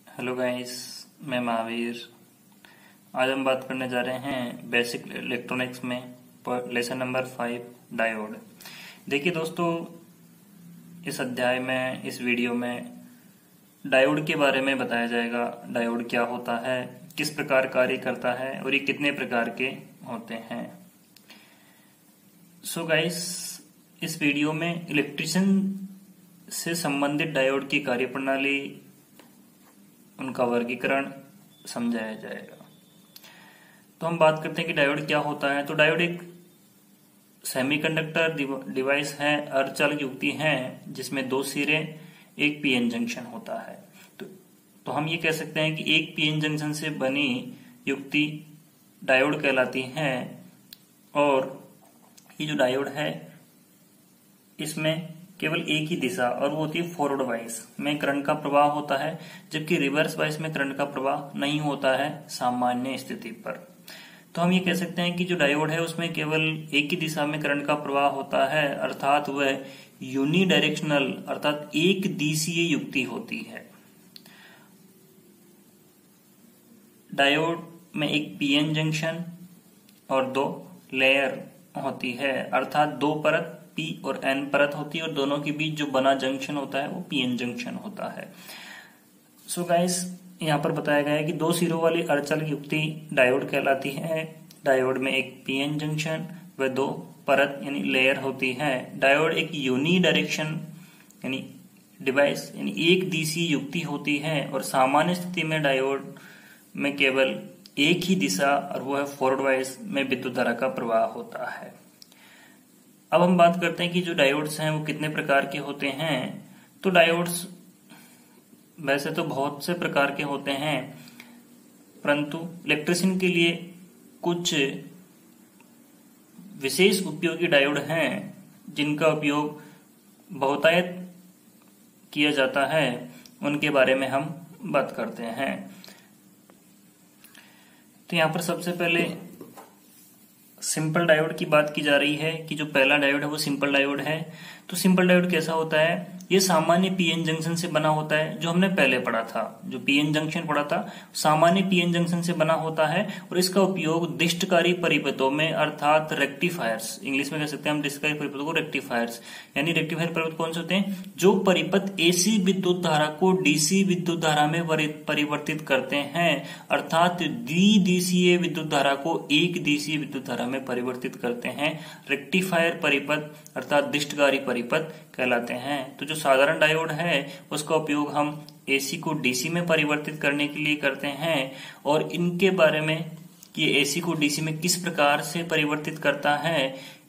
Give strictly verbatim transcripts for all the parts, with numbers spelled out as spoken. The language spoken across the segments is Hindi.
हेलो गाइस, मैं महावीर। आज हम बात करने जा रहे हैं बेसिक इलेक्ट्रॉनिक्स में लेसन नंबर फाइव डायोड। देखिए दोस्तों, इस अध्याय में इस वीडियो में डायोड के बारे में बताया जाएगा। डायोड क्या होता है, किस प्रकार कार्य करता है और ये कितने प्रकार के होते हैं। सो गाइस, इस वीडियो में इलेक्ट्रिशियन से संबंधित डायोड की कार्यप्रणाली, उनका वर्गीकरण समझाया जाएगा। तो हम बात करते हैं कि डायोड क्या होता है। तो डायोड एक सेमीकंडक्टर डिवाइस है, अर्धचालक युक्ति है, जिसमें दो सिरे, एक पीएन जंक्शन होता है। तो, तो हम ये कह सकते हैं कि एक पीएन जंक्शन से बनी युक्ति डायोड कहलाती है। और ये जो डायोड है, इसमें केवल एक ही दिशा, और वो होती है फॉरवर्ड वाइस में करंट का प्रवाह होता है, जबकि रिवर्स वाइस में करंट का प्रवाह नहीं होता है सामान्य स्थिति पर। तो हम ये कह सकते हैं कि जो डायोड है उसमें केवल एक ही दिशा में करंट का प्रवाह होता है, अर्थात वह यूनिडायरेक्शनल अर्थात एक दिशीय युक्ति होती है। डायोड में एक पीएन जंक्शन और दो लेयर होती है, अर्थात दो परत पी और एन परत होती है, और दोनों के बीच जो बना जंक्शन होता है वो पीएन जंक्शन होता है। सो गाइस, यहाँ पर बताया गया है कि दो सिरों वाली अर्धचालक युक्ति डायोड कहलाती है। डायोड में एक पीएन जंक्शन व दो परत यानी लेयर होती है। डायोड एक यूनी डायरेक्शन यानी डिवाइस यानी एक दिशीय युक्ति होती है, और सामान्य स्थिति में डायोड में केवल एक ही दिशा, और वो है फॉरवर्ड वाइस में विद्युत धारा का प्रवाह होता है। अब हम बात करते हैं कि जो डायोड्स हैं वो कितने प्रकार के होते हैं। तो डायोड्स वैसे तो बहुत से प्रकार के होते हैं, परंतु इलेक्ट्रिशियन के लिए कुछ विशेष उपयोगी डायोड हैं जिनका उपयोग बहुतायत किया जाता है। उनके बारे में हम बात करते हैं। तो यहाँ पर सबसे पहले सिंपल डायोड की बात की जा रही है कि जो पहला डायोड है वो सिंपल डायोड है। तो सिंपल डायोड कैसा होता है? ये सामान्य पीएन जंक्शन से बना होता है, जो हमने पहले पढ़ा था। जो पीएन जंक्शन पढ़ा था सामान्य पीएन जंक्शन से बना होता है, और इसका उपयोग दिष्टकारी परिपथों में अर्थात रेक्टिफायर्स, इंग्लिश में कह सकते हैं हम दिष्टकारी परिपथों को रेक्टिफायर्स, यानी रेक्टिफायर परिपथ कौन से होते हैं? जो परिपथ एसी विद्युत धारा को डीसी विद्युत धारा में परिवर्तित करते हैं, अर्थात द्विदिशीय विद्युत धारा को एक दिशीय विद्युत धारा में परिवर्तित करते हैं, रेक्टिफायर परिपथ अर्थात दिष्टकारी परिपथ कहलाते हैं। तो जो साधारण डायोड है उसका उपयोग हम एसी को डीसी में परिवर्तित करने के लिए करते हैं, और इनके बारे में कि एसी को डीसी में किस प्रकार से परिवर्तित करता है,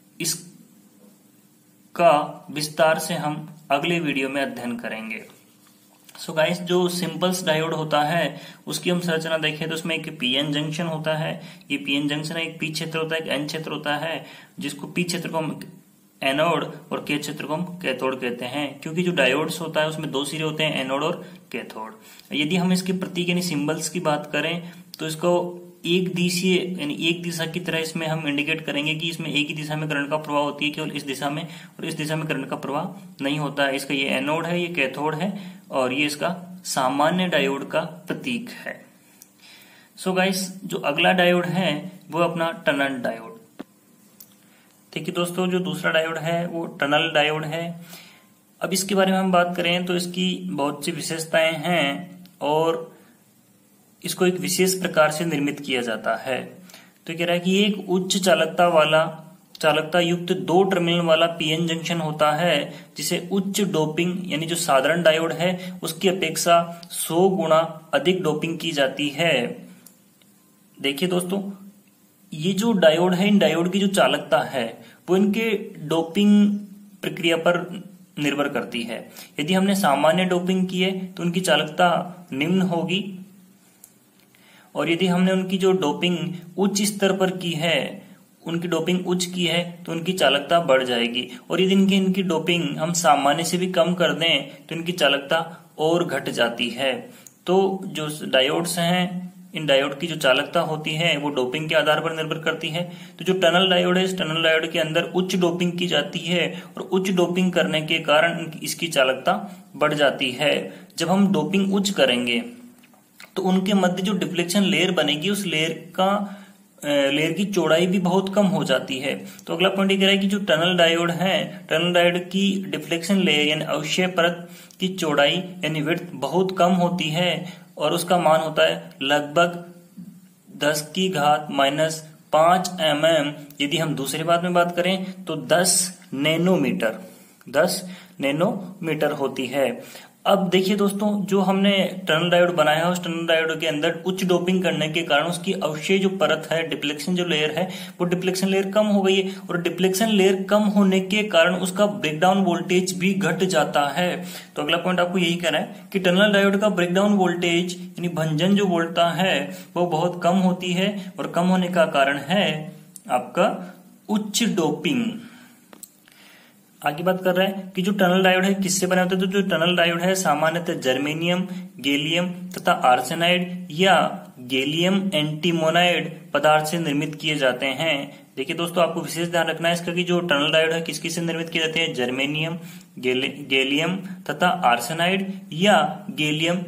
इसका विस्तार से हम अगले वीडियो में अध्ययन करेंगे। सो गाइस, जो सिंपल्स डायोड होता है उसकी हम संरचना देखें तो उसमें एक पीएन जंक्शन होता है। ये पीएन जंक्शन है, एक पी क्षेत्र होता है, एक एन क्षेत्र होता है, जिसको पी क्षेत्र को हम एनोड और के क्षेत्र को हम कैथोड कहते हैं। क्योंकि जो डायोड्स होता है उसमें दो सिरे होते हैं, एनोड और कैथोड। यदि हम इसके प्रतीक यानी सिंबल्स की बात करें तो इसको एक दिशीय यानी एक दिशा की तरह इसमें हम इंडिकेट करेंगे कि इसमें एक ही दिशा में करंट का प्रवाह होती है, केवल इस दिशा में, और इस दिशा में करंट का प्रवाह नहीं होता है। इसका ये एनोड है, ये कैथोड है, और ये इसका सामान्य डायोड का प्रतीक है। सो गाइस, जो अगला डायोड है वो अपना टनल डायोड। देखिए दोस्तों, जो दूसरा डायोड है वो टनल डायोड है। अब इसके बारे में हम बात करें तो इसकी बहुत सी विशेषताएं हैं, और इसको एक विशेष प्रकार से निर्मित किया जाता है। तो कह रहा है कि एक उच्च चालकता वाला चालकता युक्त दो टर्मिनल वाला पीएन जंक्शन होता है, जिसे उच्च डोपिंग यानी जो साधारण डायोड है उसकी अपेक्षा सौ गुना अधिक डोपिंग की जाती है। देखिए दोस्तों, ये जो डायोड है, इन डायोड की जो चालकता है वो इनके डोपिंग प्रक्रिया पर निर्भर करती है। यदि हमने सामान्य डोपिंग की है तो उनकी चालकता निम्न होगी, और यदि हमने उनकी जो डोपिंग उच्च स्तर पर की है, उनकी डोपिंग उच्च की है, तो उनकी चालकता बढ़ जाएगी। और यदि इनकी इनकी डोपिंग हम सामान्य से भी कम कर दें तो इनकी चालकता और घट जाती है। तो जो डायोड्स हैं, इन डायोड की जो चालकता होती है वो डोपिंग के आधार पर निर्भर करती है। तो जो टनल डायोड है, इस टनल डायोड के अंदर उच्च डोपिंग की जाती है, और उच्च डोपिंग करने के कारण इसकी चालकता बढ़ जाती है। जब हम डोपिंग उच्च करेंगे तो उनके मध्य जो डिफ्लेक्शन लेयर बनेगी उस लेयर का लेयर की चौड़ाई भी बहुत कम हो जाती है। तो अगला पॉइंट ये कह रहा है कि जो टनल डायोड है, टनल डायोड की डिफ्लेक्शन लेयर यानी अवक्षय परत की चौड़ाई यानी विड्थ बहुत कम होती है और उसका मान होता है लगभग दस की घात माइनस पांच एम एम। यदि हम दूसरी बात में बात करें तो दस नैनोमीटर दस नैनोमीटर होती है। अब देखिए दोस्तों, जो हमने टनल डायोड बनाया है उस टनल डायोड के अंदर उच्च डोपिंग करने के कारण उसकी अवक्षय जो परत है, डिफ्लेक्शन जो लेयर है, वो डिफ्लेक्शन लेयर कम हो गई है और डिफ्लेक्शन लेयर कम होने के कारण उसका ब्रेकडाउन वोल्टेज भी घट जाता है। तो अगला पॉइंट आपको यही कहना है कि टनल डायोड का ब्रेकडाउन वोल्टेज यानी भंजन जो वोल्टता है वो बहुत कम होती है और कम होने का कारण है आपका उच्च डोपिंग। आगे बात कर रहे हैं कि जो टनल डायोड है किससे बने होते हैं। तो जो टनल डायोड है सामान्यतः जर्मेनियम, गैलियम तथा आर्सेनाइड या गैलियम एंटीमोनाइड पदार्थ से निर्मित किए जाते हैं। देखिए दोस्तों, आपको विशेष ध्यान रखना है इसका कि जो टनल डायोड है किस किस से निर्मित किए जाते हैं। जर्मेनियम, गैलियम तथा आर्सेनाइड या गैलियम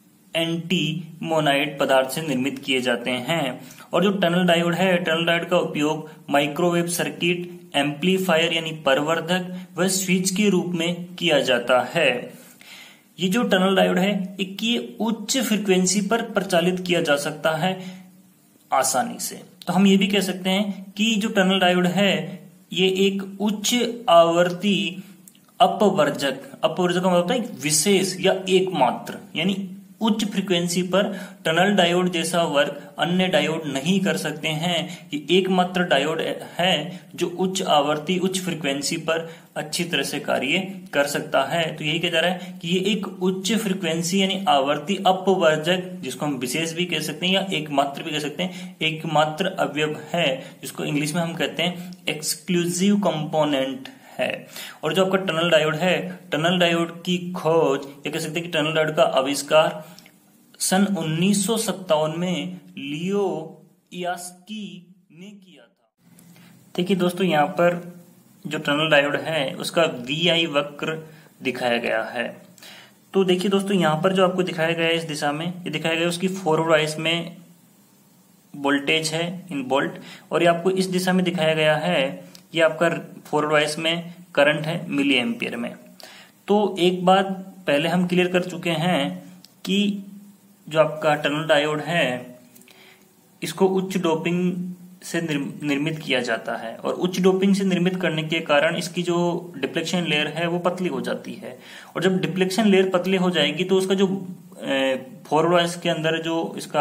एंटीमोनाइड पदार्थ से निर्मित किए जाते हैं। और जो टनल डायोड है, टनल डायोड का उपयोग माइक्रोवेव सर्किट, एम्पलीफायर यानी परवर्धक व स्विच के रूप में किया जाता है। ये जो टनल डायोड है एक ये उच्च फ्रीक्वेंसी पर प्रचालित किया जा सकता है आसानी से। तो हम ये भी कह सकते हैं कि जो टनल डायोड है ये एक उच्च आवर्ती अपवर्जक अपवर्जक का मतलब होता है विशेष या एकमात्र, यानी उच्च फ्रीक्वेंसी पर टनल डायोड जैसा वर्क अन्य डायोड नहीं कर सकते हैं। ये एकमात्र डायोड है जो उच्च आवर्ती उच्च फ्रीक्वेंसी पर अच्छी तरह से कार्य कर सकता है। तो यही कहा जा रहा है कि ये एक उच्च फ्रीक्वेंसी यानी आवर्ती अपवर्जक, जिसको हम विशेष भी कह सकते हैं या एकमात्र भी कह सकते हैं, एकमात्र अवयव है जिसको इंग्लिश में हम कहते हैं एक्सक्लूसिव कंपोनेंट है। और जो आपका टनल डायोड है, टनल डायोड की खोज या कह सकते हैं कि टनल डायोड का आविष्कार सन उन्नीस सौ सत्तावन में लियो यास्की ने किया था। देखिए दोस्तों, यहाँ पर जो टनल डायोड है उसका वी आई वक्र दिखाया गया है। तो देखिए दोस्तों, यहाँ पर जो आपको दिखाया गया है इस दिशा में, ये दिखाया गया है उसकी फॉरवर्ड वाइस में वोल्टेज है इन वोल्ट, और ये आपको इस दिशा में दिखाया गया है ये आपका फॉरवर्ड वाइस में करंट है मिली एम्पियर में। तो एक बात पहले हम क्लियर कर चुके हैं कि जो आपका टनल डायोड है इसको उच्च डोपिंग से निर्मित किया जाता है और उच्च डोपिंग से निर्मित करने के कारण इसकी जो डिफ्लेक्शन लेयर है वो पतली हो जाती है। और जब डिफ्लेक्शन लेयर पतली हो जाएगी तो उसका जो फॉरवर्ड वाइस के अंदर जो इसका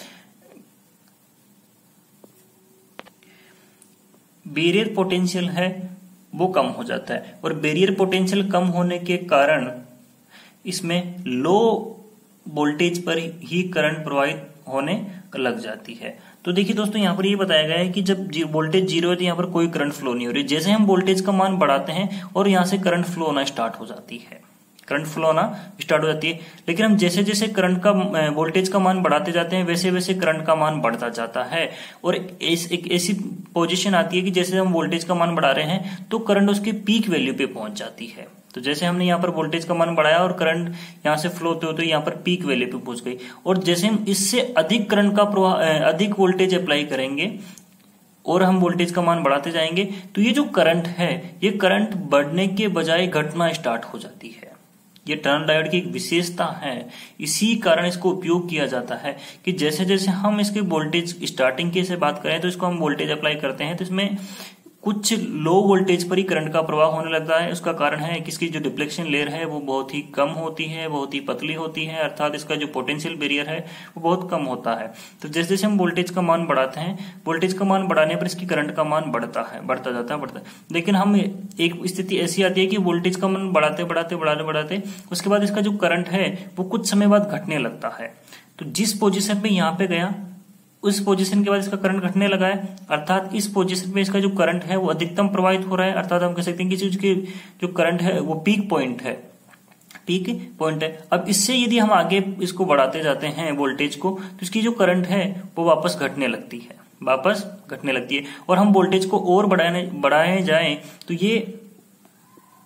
बैरियर पोटेंशियल है वो कम हो जाता है और बैरियर पोटेंशियल कम होने के कारण इसमें लो वोल्टेज पर ही करंट प्रवाहित होने लग जाती है। तो देखिए दोस्तों, यहाँ पर ये बताया गया है कि जब वोल्टेज जीरो है तो यहाँ पर कोई करंट फ्लो नहीं हो रही। जैसे हम वोल्टेज का मान बढ़ाते हैं और यहाँ से करंट फ्लो होना स्टार्ट हो जाती है, करंट फ्लो होना स्टार्ट हो जाती है। लेकिन हम जैसे जैसे करंट का वोल्टेज का मान बढ़ाते जाते हैं वैसे वैसे करंट का मान बढ़ता जाता है और एक ऐसी पोजीशन आती है कि जैसे हम वोल्टेज का मान बढ़ा रहे हैं तो करंट उसके पीक वैल्यू पे पहुंच जाती है। तो जैसे हमने यहाँ पर वोल्टेज का मान बढ़ाया और करंट यहाँ से फ्लो होते होते यहाँ पर पीक वैल्यू पे पहुंच गई, और जैसे हम इससे अधिक करंट का प्रवाह अधिक वोल्टेज अप्लाई करेंगे और हम वोल्टेज का मान बढ़ाते जाएंगे तो ये जो करंट है ये करंट बढ़ने के बजाय घटना स्टार्ट हो जाती है। ये टनल डायोड की एक विशेषता है, इसी कारण इसको उपयोग किया जाता है कि जैसे जैसे हम इसके वोल्टेज स्टार्टिंग की से बात करें तो इसको हम वोल्टेज अप्लाई करते हैं तो इसमें कुछ लो वोल्टेज पर ही करंट का प्रवाह होने लगता है। उसका कारण है कि इसकी जो डिफ्लेक्शन लेयर है वो बहुत ही कम होती है, बहुत ही पतली होती है, अर्थात इसका जो पोटेंशियल बैरियर है वो बहुत कम होता है। तो जैसे जैसे हम वोल्टेज का मान बढ़ाते हैं, वोल्टेज का मान बढ़ाने पर इसकी करंट का मान बढ़ता है, बढ़ता जाता है, बढ़ता है। लेकिन हम एक स्थिति ऐसी आती है कि वोल्टेज का मान बढ़ाते बढ़ाते बढ़ाते बढ़ाते उसके बाद इसका जो करंट है वो कुछ समय बाद घटने लगता है। तो जिस पोजिशन पे यहाँ पे गया उस पोजीशन के बाद इसका करंट घटने लगा है, अर्थात इस पोजीशन में इसका जो करंट है वो अधिकतम प्रवाहित हो रहा है, अर्थात हम कह सकते हैं कि इसकी जो करंट है वो पीक पॉइंट है, पीक पॉइंट है। अब इससे यदि हम आगे इसको बढ़ाते जाते हैं वोल्टेज को तो इसकी जो करंट है वो वापस घटने लगती है, वापस घटने लगती है और हम वोल्टेज को और बढ़ाने बढ़ाए जाए तो ये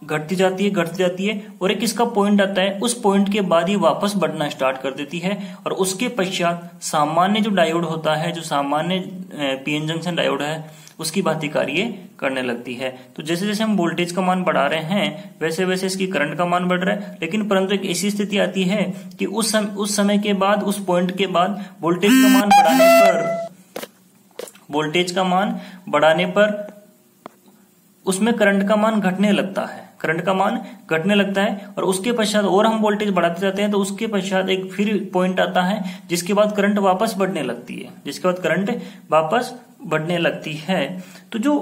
घटती जाती है घटती जाती है और एक इसका पॉइंट आता है, उस पॉइंट के बाद ये वापस बढ़ना स्टार्ट कर देती है और उसके पश्चात सामान्य जो डायोड होता है, जो सामान्य पीएन जंक्शन डायोड है, उसकी भांति कार्य करने लगती है। तो जैसे जैसे हम वोल्टेज का मान बढ़ा रहे हैं वैसे वैसे इसकी करंट का मान बढ़ रहा है, लेकिन परंतु एक ऐसी स्थिति आती है कि उस सम, उस समय के बाद, उस पॉइंट के बाद वोल्टेज का मान बढ़ाने पर वोल्टेज का मान बढ़ाने पर उसमें करंट का मान घटने लगता है, करंट का मान घटने लगता है और उसके पश्चात और हम वोल्टेज बढ़ाते जाते हैं तो उसके पश्चात एक फिर पॉइंट आता है जिसके बाद करंट वापस बढ़ने लगती है, जिसके बाद करंट वापस बढ़ने लगती है। तो जो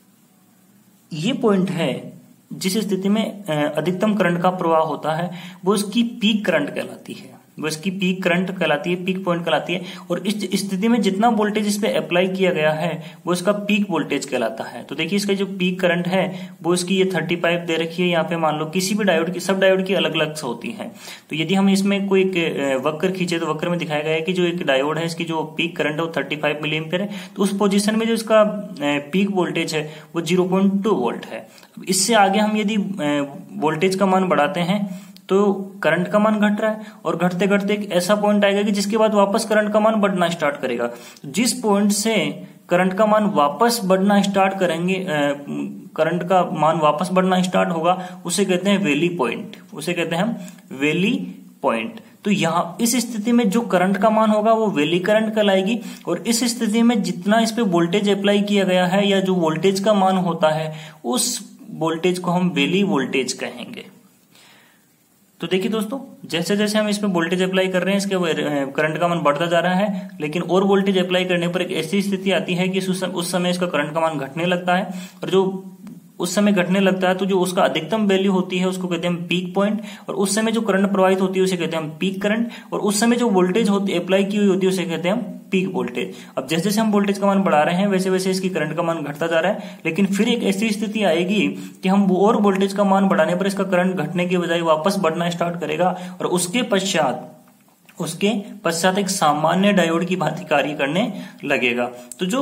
ये पॉइंट है जिस स्थिति में अधिकतम करंट का प्रवाह होता है वो उसकी पीक करंट कहलाती है, वो इसकी पीक करंट कहलाती है, पीक पॉइंट कहलाती है। और इस स्थिति में जितना वोल्टेज इस पे अप्लाई किया गया है वो इसका पीक वोल्टेज कहलाता है। तो देखिए इसका जो पीक करंट है वो इसकी ये पैंतीस दे रखी है, यहाँ पे मान लो किसी भी डायोड की, सब डायोड की अलग अलग होती है। तो यदि हम इसमें कोई एक वक्र खींचे तो वक्र में दिखाया गया है कि जो एक डायोड है इसकी जो पीक करंट है वो पैंतीस मिली एम्पियर है, तो उस पोजिशन में जो इसका पीक वोल्टेज है वो जीरो पॉइंट टू वोल्ट है। इससे आगे हम यदि वोल्टेज का मान बढ़ाते हैं तो करंट का मान घट रहा है और घटते घटते एक ऐसा पॉइंट आएगा कि जिसके बाद वापस करंट का मान बढ़ना स्टार्ट करेगा। जिस पॉइंट से करंट का मान वापस बढ़ना स्टार्ट करेंगे, करंट का मान वापस बढ़ना स्टार्ट होगा, उसे कहते हैं वैली पॉइंट, उसे कहते हैं हम वैली पॉइंट। तो यहाँ इस स्थिति में जो करंट का मान होगा वो वैली करंट कहलाएगी और इस स्थिति में जितना इस पे वोल्टेज अप्लाई किया गया है या जो वोल्टेज का मान होता है उस वोल्टेज को हम वैली वोल्टेज कहेंगे। तो देखिए दोस्तों, जैसे जैसे हम इसमें वोल्टेज अप्लाई कर रहे हैं इसके करंट का मान बढ़ता जा रहा है, लेकिन और वोल्टेज अप्लाई करने पर एक ऐसी स्थिति आती है कि उस समय इसका करंट का मान घटने लगता है और जो उस समय घटने लगता है तो जो उसका अधिकतम वैल्यू होती है उसको कहते हैं हम पीक पॉइंट और उस समय जो करंट प्रवाहित होती है उसे कहते हैं हम पीक करंट और उस समय जो वोल्टेज होती है अप्लाई की हुई होती है उसे कहते हैं हम पीक वोल्टेज। अब जैसे जैसे हम वोल्टेज का मान बढ़ा रहे हैं वैसे वैसे इसकी करंट का मान घटता जा रहा है, लेकिन फिर एक ऐसी स्थिति आएगी कि हम और वोल्टेज का मान बढ़ाने पर इसका करंट घटने के बजाय वापस बढ़ना स्टार्ट करेगा और उसके पश्चात उसके पश्चात एक सामान्य डायोड की भांति कार्य करने लगेगा। तो जो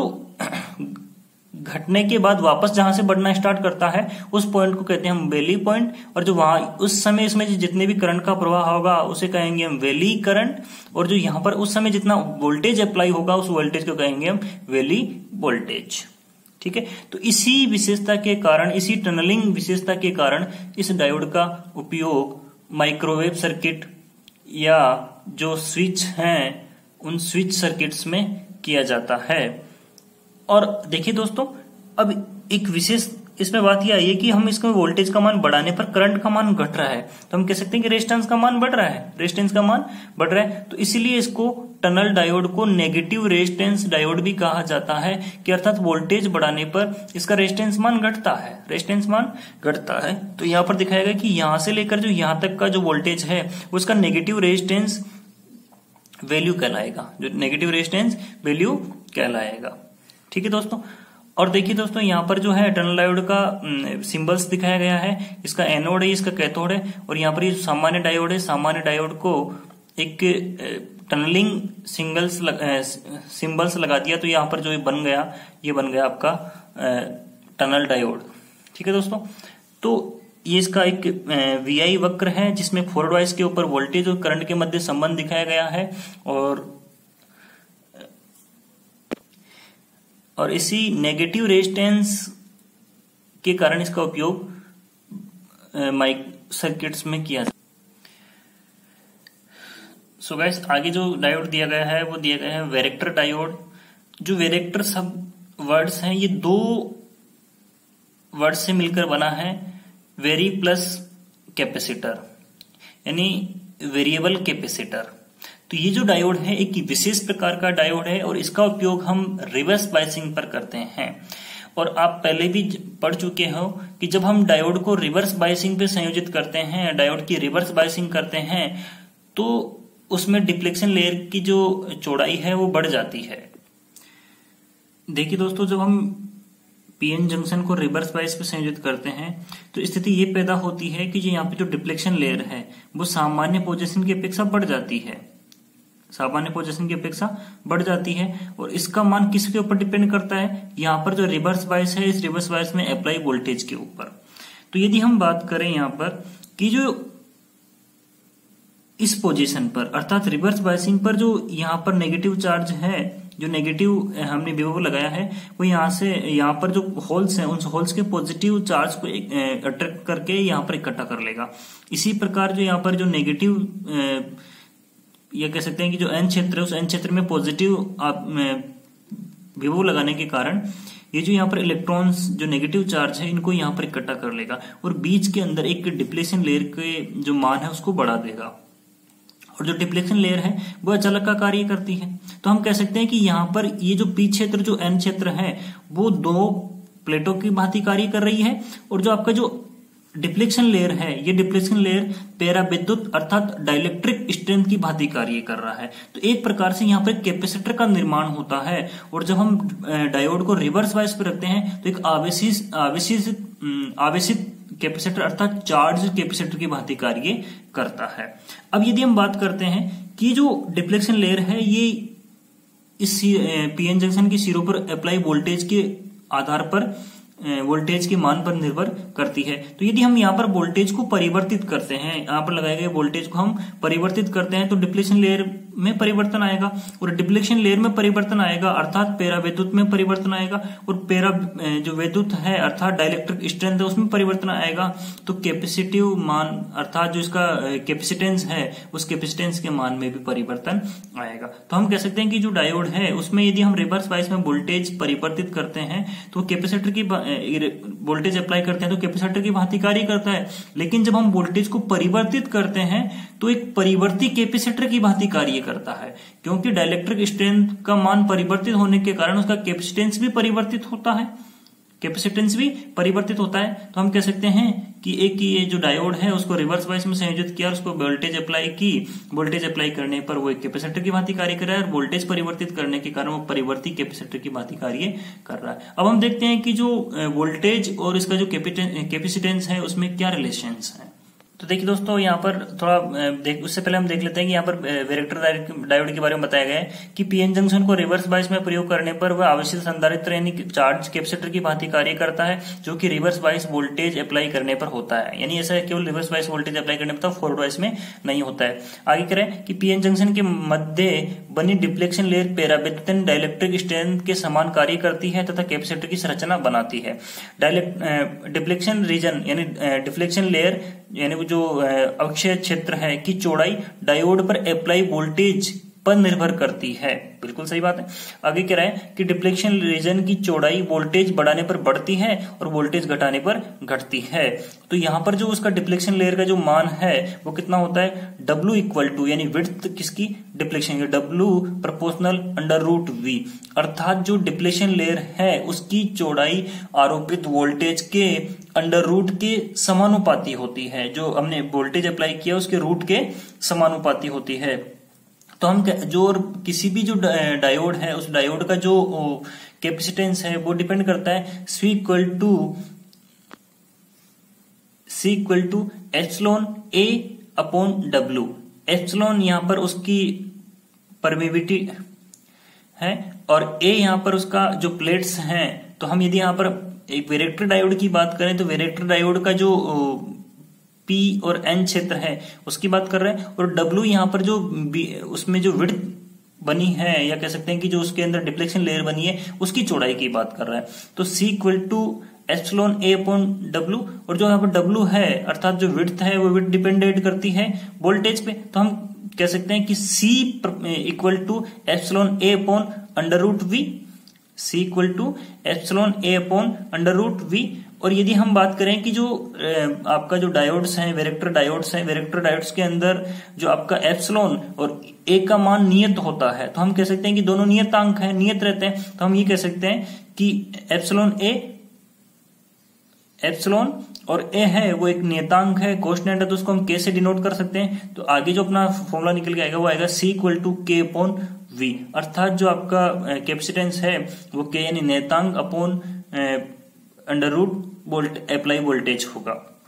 घटने के बाद वापस जहां से बढ़ना स्टार्ट करता है उस पॉइंट को कहते हैं हम वैली पॉइंट और जो वहां उस समय इसमें जितने भी करंट का प्रवाह होगा उसे कहेंगे हम वैली करंट और जो यहाँ पर उस समय जितना वोल्टेज अप्लाई होगा उस वोल्टेज को कहेंगे हम वैली वोल्टेज। ठीक है, तो इसी विशेषता के कारण, इसी टनलिंग विशेषता के कारण इस डायोड का उपयोग माइक्रोवेव सर्किट या जो स्विच हैं उन स्विच सर्किट्स में किया जाता है। और देखिए दोस्तों, अब एक विशेष इसमें बात यह आई है कि हम इसमें वोल्टेज का मान बढ़ाने पर करंट का मान घट रहा है, तो हम कह सकते हैं कि रेजिस्टेंस का मान बढ़ रहा है, रेजिस्टेंस का मान बढ़ रहा है। तो इसीलिए इसको टनल डायोड को नेगेटिव रेजिस्टेंस डायोड भी कहा जाता है कि अर्थात वोल्टेज बढ़ाने पर इसका रेजिस्टेंस मान घटता है, रेजिस्टेंस मान घटता है। तो यहाँ पर दिखाया गया कि यहां से लेकर जो यहां तक का जो वोल्टेज है उसका नेगेटिव रेजिस्टेंस वैल्यू कहलाएगा, जो नेगेटिव रेजिस्टेंस वैल्यू कहलाएगा। ठीक है दोस्तों, और देखिए दोस्तों यहाँ पर जो है टनल डायोड का सिंबल्स दिखाया गया है, इसका एनोड है, इसका कैथोड है और यहाँ पर ये सामान्य डायोड है। सामान्य डायोड को एक टनलिंग सिंगल्स सिंबल्स लगा दिया तो यहाँ पर जो ये बन गया ये बन गया आपका टनल डायोड। ठीक है दोस्तों, तो ये इसका एक वी आई वक्र है जिसमें फॉरवर्ड वाइज के ऊपर वोल्टेज और करंट के मध्य संबंध दिखाया गया है और और इसी नेगेटिव रेजिस्टेंस के कारण इसका उपयोग माइक सर्किट्स में किया जाता है। सो गाइस, आगे जो डायोड दिया गया है वो दिया गया है वेरेक्टर डायोड। जो वेरेक्टर सब वर्ड्स हैं ये दो वर्ड्स से मिलकर बना है, वेरी प्लस कैपेसिटर यानी वेरिएबल कैपेसिटर। तो ये जो डायोड है एक विशेष प्रकार का डायोड है और इसका उपयोग हम रिवर्स बायसिंग पर करते हैं। और आप पहले भी पढ़ चुके हो कि जब हम डायोड को रिवर्स बायसिंग पे संयोजित करते हैं, डायोड की रिवर्स बायसिंग करते हैं तो उसमें डिप्लेक्शन लेयर की जो चौड़ाई है वो बढ़ जाती है। देखिए दोस्तों, जब हम पीएन जंक्शन को रिवर्स बायस पे संयोजित करते हैं तो स्थिति ये पैदा होती है कि जो यहाँ पे जो डिप्लेक्शन लेयर है वो सामान्य पोजीशन की अपेक्षा बढ़ जाती है, सामान्य पोजीशन की अपेक्षा बढ़ जाती है। और इसका मान किसके ऊपर डिपेंड करता है, यहाँ पर जो रिवर्स बायस है इस रिवर्स बायस में अप्लाई वोल्टेज के ऊपर। तो यदि हम बात करें यहाँ पर कि जो इस पोजीशन पर अर्थात रिवर्स बायसिंग पर जो यहाँ पर नेगेटिव चार्ज है, जो नेगेटिव हमने बीओ लगाया है, वो यहाँ से यहाँ पर जो होल्स हैं उन होल्स के पॉजिटिव चार्ज को अट्रैक्ट करके यहाँ पर इकट्ठा कर लेगा। इसी प्रकार जो यहाँ पर जो नेगेटिव या कह सकते हैं कि जो एन क्षेत्र है उस एन क्षेत्र में पॉजिटिव बीओ लगाने के कारण ये जो यहाँ पर इलेक्ट्रॉन्स जो नेगेटिव चार्ज है इनको यहाँ पर इकट्ठा कर लेगा और बीच के अंदर एक डिप्लेशन लेयर के जो मान है उसको बढ़ा देगा। और जो डिप्लेक्शन लेयर है वो अचालक का कार्य करती है। तो हम कह सकते हैं कि यहाँ पर ये जो पी क्षेत्र जो एन क्षेत्र है वो दो प्लेटों की भांति कार्य कर रही है और जो आपका जो डिप्लेक्शन लेयर है ये डिप्लेक्शन लेयर पैरा विद्युत अर्थात डाइलेक्ट्रिक स्ट्रेंथ की भांति कार्य कर रहा है। तो एक प्रकार से यहाँ पर कैपेसिटर का निर्माण होता है और जब हम डायोड को रिवर्स वाइस पे रखते हैं तो एक आवेशित आवेशित आवेशित कैपेसिटर अर्थात चार्ज कैपेसिटर की भांति कार्य करता है। अब यदि हम बात करते हैं कि जो डिप्लेक्शन लेयर है ये इस पीएन जंक्शन की सिरों पर अप्लाई वोल्टेज के आधार पर वोल्टेज के मान पर निर्भर करती है। तो यदि हम यहाँ पर वोल्टेज को परिवर्तित करते हैं, यहाँ पर लगाए गए वोल्टेज को हम परिवर्तित करते हैं तो डिप्लेक्शन लेयर में परिवर्तन आएगा और डिप्लेक्शन लेयर में परिवर्तन आएगा अर्थात पैरा विद्युत में परिवर्तन आएगा और पैरा जो विद्युत है अर्थात डाइलेक्ट्रिक स्ट्रेंथ है उसमें परिवर्तन आएगा। तो कैपेसिटिव मान अर्थात जो इसका कैपेसिटेंस है उस कैपेसिटेंस के मान में भी परिवर्तन आएगा। तो हम कह सकते हैं कि जो डायोड है उसमें यदि हम रिवर्स बायस में वोल्टेज परिवर्तित करते हैं तो कैपेसिटर की वोल्टेज अप्लाई करते हैं तो कैपेसिटर की भांति कार्य करता है, लेकिन जब हम वोल्टेज को परिवर्तित करते हैं तो एक परिवर्ती कैपेसिटर की भांति कार्य करता है, क्योंकि डाइलेक्ट्रिक स्ट्रेंथ का मान परिवर्तित होने के कारण उसका कैपेसिटेंस भी परिवर्तित होता है कैपेसिटेंस भी परिवर्तित होता है। तो हम कह सकते हैं कि एक ये जो डायोड है उसको रिवर्स बायस में संयोजित किया और उसको वोल्टेज अप्लाई की, वोल्टेज अप्लाई करने पर वो एक कैपेसिटर की भांति कार्य कर रहा है और वोल्टेज परिवर्तित करने के कारण वो परिवर्ती कैपेसिटर की भांति कार्य कर रहा है। अब हम देखते हैं कि जो वोल्टेज और इसका जो कैपेसिटेंस है उसमें क्या रिलेशंस है। तो देखिए दोस्तों यहाँ पर थोड़ा देख उससे पहले हम देख लेते हैं कि यहाँ पर वेरेक्टर डायोड के बारे में बताया गया है कि पीएन जंक्शन को रिवर्स बायस में प्रयोग करने पर वह आवेशित संधारित्र यानी चार्ज कैपेसिटर की भांति कार्य करता है जो कि रिवर्स बायस वोल्टेज अप्लाई करने पर होता है। यानी ऐसा केवल रिवर्स बायस वोल्टेज अप्लाई करने पर फॉरवर्ड बायस में नहीं होता है। आगे करें कि पीएन जंक्शन के मध्य बनी डिप्लेक्शन लेयर पैराविद्युत डाइलेक्ट्रिक स्ट्रेंथ के समान कार्य करती है तथा कैपेसिटर की संरचना बनाती है। डिप्लेक्शन रीजन यानी डिफ्लेक्शन लेयर यानी जो अक्षय क्षेत्र है की चौड़ाई डायोड पर अप्लाई वोल्टेज पर निर्भर करती है। बिल्कुल सही बात है। आगे कह रहा है कि डिप्लेक्शन रीजन की चौड़ाई वोल्टेज बढ़ाने पर बढ़ती है और वोल्टेज घटाने पर घटती है। तो यहाँ पर जो उसका डिप्लेक्शन लेयर का जो मान है वो कितना होता है, W इक्वल टू यानी विड्थ किसकी डिप्लेक्शन की W proportional under root V, अर्थात जो डिप्लेशन लेयर है उसकी चौड़ाई आरोपित वोल्टेज के अंडर रूट के समानुपाती होती है। जो हमने वोल्टेज अप्लाई किया उसके रूट के समानुपाती होती है। तो हम जो किसी भी जो डायोड है उस डायोड का जो कैपेसिटेंस है वो डिपेंड करता है C equal to C equal to epsilon A upon W. Epsilon यहाँ पर उसकी परमिविटी है और ए यहाँ पर उसका जो प्लेट्स हैं। तो हम यदि यहाँ पर एक वेरेक्टर डायोड की बात करें तो वेरेक्टर डायोड का जो P और N क्षेत्र है उसकी बात कर रहे हैं और W यहाँ पर जो उसमें जो विड्थ बनी है या कह सकते हैं कि जो उसके अंदर डिप्लेक्शन लेयर बनी है उसकी चौड़ाई की बात कर रहा है। तो C equal to epsilon A upon W और जो यहाँ पर W है अर्थात जो विड्थ है वो विड्थ डिपेंडेंट करती है वोल्टेज पे। तो हम कह सकते हैं कि C equal to epsilon A upon under root V, C equal to epsilon A upon under root V. और यदि हम बात करें कि जो आपका जो डायोड्स हैं वेरेक्टर डायोड्स हैं वेरेक्टर डायोड्स के अंदर जो आपका एप्सिलॉन और ए का मान नियत होता है तो हम कह सकते हैं कि दोनों नियतांक हैं, नियत रहते हैं। तो हम ये कह सकते हैं कि एप्सिलॉन ए एप्सिलॉन और ए है वो एक नियतांक है, कांस्टेंट है, तो उसको हम के से डिनोट कर सकते हैं। तो आगे जो अपना फॉर्मूला निकल के आएगा वो आएगा C equal to K upon V, अर्थात जो आपका कैपेसिटेंस है वो के यानी नियतांक upon under root volt apply voltage होगा।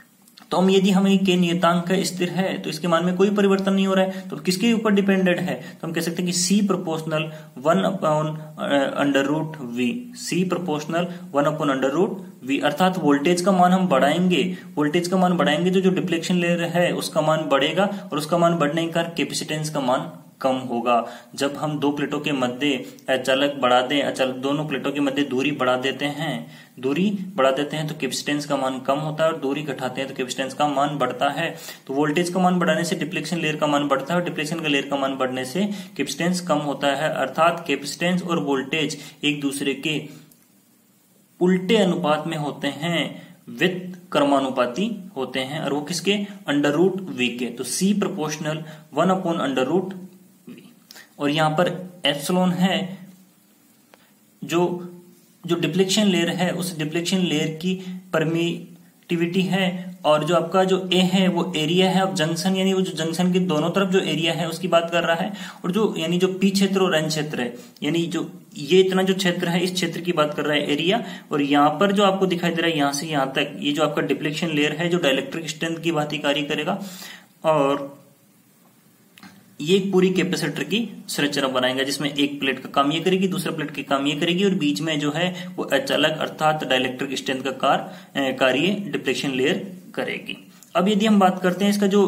तो हम यदि हमें के नियतांक स्थिर है तो इसके मान में कोई परिवर्तन नहीं हो रहा है, तो किसके ऊपर डिपेंडेंट है, तो हम कह सकते हैं कि C proportional one upon under root V, C proportional one upon under root V, अर्थात वोल्टेज का मान हम बढ़ाएंगे, वोल्टेज का मान बढ़ाएंगे तो जो डिफ्लेक्शन लेयर है उसका मान बढ़ेगा, और उसका मान बढ़ने के कारण कैपेसिटेंस का मान कम होगा। जब हम दो प्लेटों के मध्य अचालक बढ़ा दें, अचालक दोनों प्लेटों के मध्य दूरी बढ़ा देते हैं, दूरी बढ़ा देते हैं तो कैपेसिटेंस का मान कम होता है, और दूरी घटाते हैं तो कैपेसिटेंस का मान बढ़ता है। तो वोल्टेज का मान बढ़ाने से डिफ्लेक्शन लेयर का मान बढ़ता है, और डिफ्लेक्शन का लेयर का मान बढ़ने से कैपेसिटेंस कम होता है, अर्थात कैपेसिटेंस और वोल्टेज एक दूसरे के उल्टे अनुपात में होते हैं, वित्त क्रमानुपाती होते हैं, और वो किसके, अंडर रूट वी के। तो C proportional one upon under root V, और यहां पर एप्सिलॉन है जो जो डिफ्लेक्शन लेयर है उस डिफ्लेक्शन लेयर की परमिटिविटी है, और जो आपका जो ए है वो एरिया है ऑफ जंक्शन, यानी वो जो जंक्शन के दोनों तरफ जो एरिया है उसकी बात कर रहा है, और जो यानी जो पी क्षेत्र और एन क्षेत्र है, यानी जो ये इतना जो क्षेत्र है इस क्षेत्र की बात कर रहा है एरिया, और यहाँ पर जो आपको दिखाई दे रहा है यहां से यहां तक ये जो आपका डिफ्लेक्शन लेयर है जो डाइलेक्ट्रिक स्ट्रेंथ की भांति कार्य करेगा, और ये पूरी कैपेसिटर की संरचना बनाएगा जिसमें एक प्लेट का काम ये करेगी, दूसरा प्लेट की काम ये करेगी, और बीच में जो है वो अचालक अर्थात डाइलेक्ट्रिक स्ट्रेंथ का कार कार्य डिफ्लेक्शन लेयर करेगी। अब यदि हम बात करते हैं इसका जो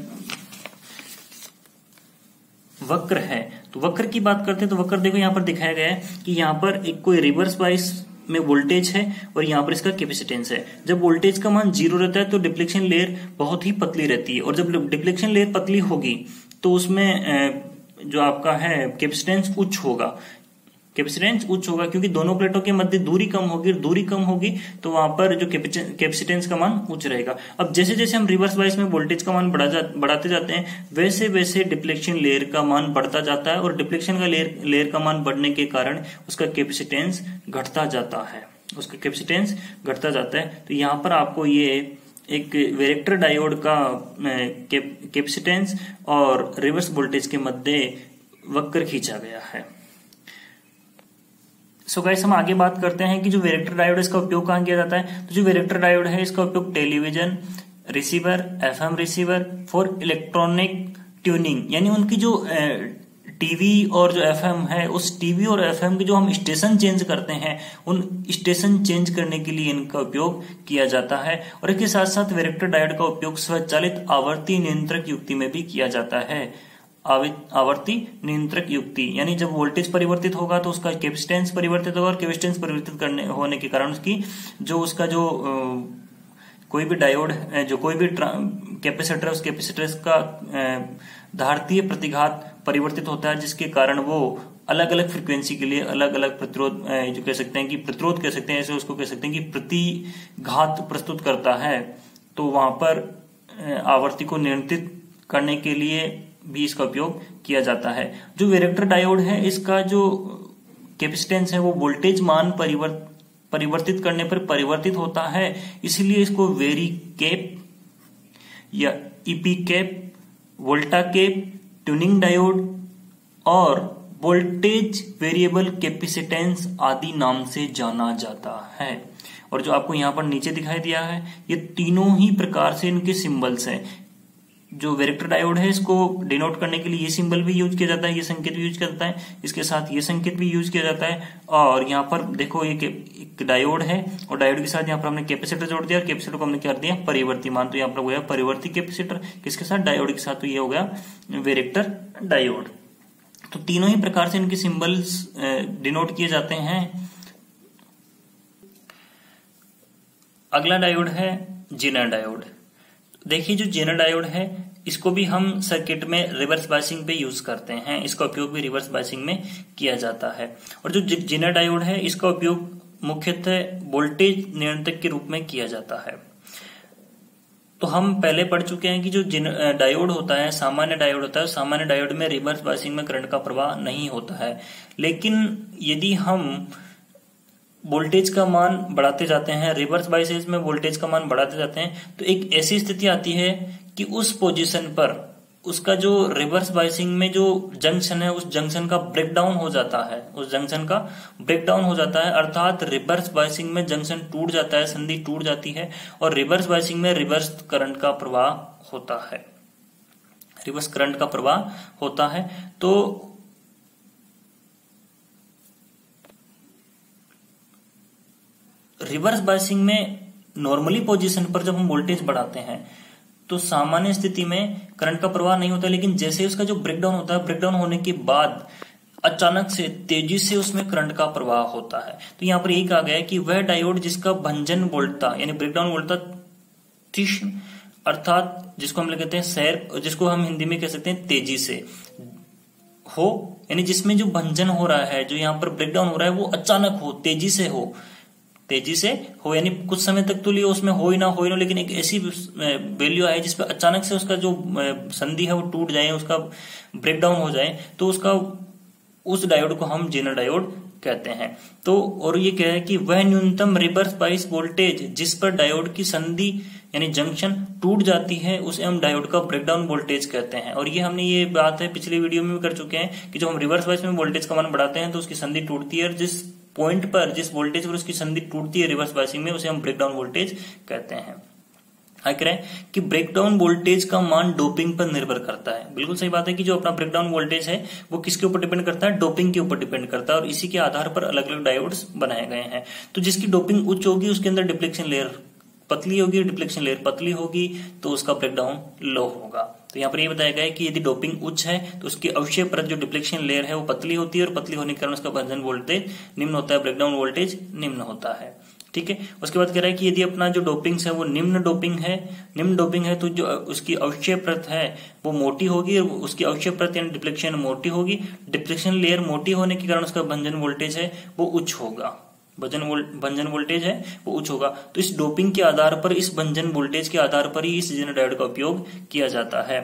वक्र है, तो वक्र की बात करते हैं, तो वक्र देखो यहाँ पर दिखाया गया है कि यहाँ पर एक कोई रिवर्स बाइस में वोल्टेज है और यहाँ पर इसका कैपेसिटेंस है। जब वोल्टेज का मान जीरो रहता है तो डिफ्लेक्शन लेयर बहुत ही पतली रहती है, और जब डिफ्लेक्शन लेयर पतली होगी तो उसमें जो आपका है कैपेसिटेंस उच्च होगा, कैपेसिटेंस उच्च होगा क्योंकि दोनों प्लेटों के मध्य दूरी कम होगी, दूरी कम होगी तो वहां पर जो कैपेसिटेंस का मान उच्च रहेगा। अब जैसे जैसे हम रिवर्स बाइस में वोल्टेज का मान बढ़ा जा, बढ़ाते जाते हैं वैसे वैसे डिफ्लेक्शन लेयर का मान बढ़ता जाता है, और डिफ्लेक्शन का लेयर लेयर का मान बढ़ने के कारण उसका कैपेसिटेंस घटता जाता है, उसका कैपेसिटेंस घटता जाता है। तो यहाँ पर आपको ये एक वेरेक्टर डायोड का कैपेसिटेंस और रिवर्स वोल्टेज के मध्य वक्र खींचा गया है। सो गाइस हम आगे बात करते हैं कि जो वेरेक्टर डायोड इसका उपयोग कहाँ किया जाता है। तो जो वेरेक्टर डायोड है इसका उपयोग television receiver, FM receiver for electronic tuning, यानी उनकी जो टीवी और जो एफएम है उस टीवी और एफएम के जो हम स्टेशन चेंज करते हैं उन स्टेशन चेंज करने के लिए इनका उपयोग किया जाता है। और इसके साथ साथ वेरेक्टर डायोड का उपयोग स्वचालित आवर्ती नियंत्रक युक्ति में भी किया जाता है। आवर्ती नियंत्रक युक्ति यानी जब वोल्टेज परिवर्तित होगा तो उसका कैपेसिटेंस परिवर्तित होगा, और कैपेसिटेंस परिवर्तित करने होने के कारण उसकी जो उसका जो कोई भी डायोड जो कोई भी कैपेसिटर उस कैपेसिटर का धारतीय प्रतिघात परिवर्तित होता है, जिसके कारण वो अलग अलग फ्रीक्वेंसी के लिए अलग अलग प्रतिरोध जो कह सकते हैं कि प्रतिरोध कह सकते हैं, ऐसे उसको कह सकते हैं कि प्रतिघात प्रस्तुत करता है। तो वहां पर आवर्ती को नियंत्रित करने के लिए भी इसका उपयोग किया जाता है। जो वेरेक्टर डायोड है इसका जो कैपेसिटेंस है वो वोल्टेज मान परिवर्त परिवर्तित करने पर परिवर्तित होता है, इसलिए इसको वेरी कैप या EP cap, volta cap, tuning diode और वोल्टेज वेरिएबल कैपेसिटेंस आदि नाम से जाना जाता है। और जो आपको यहाँ पर नीचे दिखाई दिया है ये तीनों ही प्रकार से इनके सिंबल्स हैं। जो वेरेक्टर डायोड है इसको डिनोट करने के लिए ये सिंबल भी यूज किया जाता है, ये संकेत भी यूज किया जाता है, इसके साथ ये संकेत भी यूज किया जाता है। और यहाँ पर देखो ये एक डायोड है और डायोड के साथ यहाँ पर हमने कैपेसिटर जोड़ दिया और कैपेसिटर को हमने क्या दिया परिवर्ती मान, तो यहाँ पर हो गया परिवर्ती कैपेसिटर, किसके साथ डायोड के साथ, तो ये हो गया वेरेक्टर डायोड। तो तीनों ही प्रकार से इनके सिंबल्स डिनोट किए जाते हैं। अगला डायोड है जेनर डायोड। देखिए जो जेनर डायोड है इसको भी हम सर्किट में रिवर्स बायसिंग पे यूज करते हैं, इसका उपयोग भी रिवर्स बायसिंग में किया जाता है। और जो जेनर डायोड है इसका उपयोग मुख्यतः वोल्टेज नियंत्रक के रूप में किया जाता है। तो हम पहले पढ़ चुके हैं कि जो डायोड होता है सामान्य डायोड होता है, सामान्य डायोड में रिवर्स बायसिंग में करंट का प्रवाह नहीं होता है। लेकिन यदि हम वोल्टेज का मान बढ़ाते जाते हैं, रिवर्स बायसिस में वोल्टेज का मान बढ़ाते जाते हैं, तो एक ऐसी स्थिति आती है कि उस पोजीशन पर उसका जो रिवर्स बायसिंग में जो जंक्शन है उस जंक्शन का ब्रेकडाउन हो जाता है, उस जंक्शन का ब्रेकडाउन हो जाता है, अर्थात रिवर्स बायसिंग में जंक्शन टूट जाता है, संधि टूट जाती है और रिवर्स बायसिंग में रिवर्स करंट का प्रवाह होता है, रिवर्स करंट का प्रवाह होता है। तो रिवर्स बायसिंग में नॉर्मली पोजीशन पर जब हम वोल्टेज बढ़ाते हैं तो सामान्य स्थिति में करंट का प्रवाह नहीं होता, लेकिन जैसे उसका जो ब्रेकडाउन होता है, ब्रेकडाउन होने के बाद अचानक से तेजी से उसमें करंट का प्रवाह होता है। तो यहां पर यही कहा गया है कि वह डायोड जिसका भंजन वोल्टता यानी ब्रेकडाउन वोल्टता तीक्ष्ण, अर्थात जिसको हम कहते हैं सैर, जिसको हम हिंदी में कह सकते हैं तेजी से हो, यानी जिसमें जो भंजन हो रहा है, जो यहाँ पर ब्रेकडाउन हो रहा है वो अचानक हो, तेजी से हो, तेजी से हो, यानी कुछ समय तक तो लिए उसमें हो ही ना हो ही ना, लेकिन एक ऐसी वैल्यू आए जिसपे अचानक से उसका जो संधि है वो टूट जाए, उसका ब्रेकडाउन हो जाए, तो उसका उस डायोड को हम जेनर डायोड कहते हैं। तो और ये क्या है कि वह न्यूनतम रिवर्स बायस वोल्टेज जिस पर डायोड की संधि यानी जंक्शन टूट जाती है उसे हम डायोड का ब्रेकडाउन वोल्टेज कहते हैं। और ये हमने ये बात है पिछले वीडियो में भी कर चुके हैं कि जब हम रिवर्स बायस में वोल्टेज का मान बढ़ाते हैं तो उसकी संधि टूटती है, और जिस पॉइंट पर, जिस वोल्टेज पर उसकी संधि टूटती है रिवर्स बायसिंग में, उसे हम ब्रेकडाउन वोल्टेज कहते हैं। आगे है कि ब्रेकडाउन वोल्टेज का मान डोपिंग पर निर्भर करता है। बिल्कुल सही बात है कि जो अपना ब्रेकडाउन वोल्टेज है वो किसके ऊपर डिपेंड करता है, डोपिंग के ऊपर डिपेंड करता है, और इसी के आधार पर अलग अलग डायोड्स बनाए गए हैं। तो जिसकी डोपिंग उच्च होगी उसके अंदर डिप्लेक्शन लेयर पतली होगी, डिप्लेक्शन लेयर पतली होगी तो उसका ब्रेकडाउन लो होगा। तो यहाँ पर ये बताया गया है कि यदि डोपिंग उच्च है तो उसकी अवश्य परत जो डिप्लेक्शन लेयर है वो पतली होती है, और पतली होने के कारण उसका भंजन वोल्टेज निम्न होता है, ब्रेकडाउन वोल्टेज निम्न होता है। ठीक है, उसके बाद कह रहा है कि यदि अपना जो डोपिंग्स है वो निम्न डोपिंग है, निम्न डोपिंग है तो जो उसकी अवश्य परत है वो मोटी होगी, और उसकी अवश्य परत यानी डिप्लेक्शन मोटी होगी, डिप्लेक्शन लेयर मोटी होने के कारण उसका भंजन वोल्टेज है वो उच्च होगा, भंजन भंजन वोल्टेज है वो उच्च होगा। तो इस डोपिंग के आधार पर, इस भंजन वोल्टेज के आधार पर ही इस जेनर डायोड का उपयोग किया जाता है।